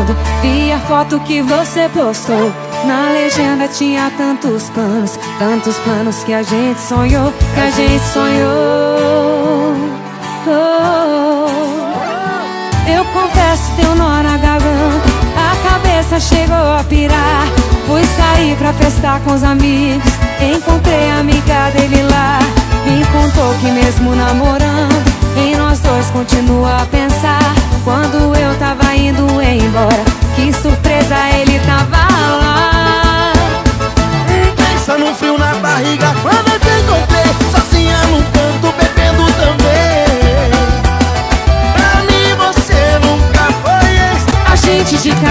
namorando. Vi a foto que você postou. Na legenda tinha tantos planos que a gente sonhou, que a gente sonhou. Eu confesso, deu nó na garganta, a cabeça chegou a pirar. Fui sair pra festar com os amigos, encontrei a amiga dele lá. Me contou que mesmo namorando, em nós dois continua a pensar. Quando eu tava indo embora, que surpresa, ele tava lá. Pensa no frio na barriga quando eu te encontrei, sozinha num canto bebendo também. Pra mim você nunca foi esse. A gente de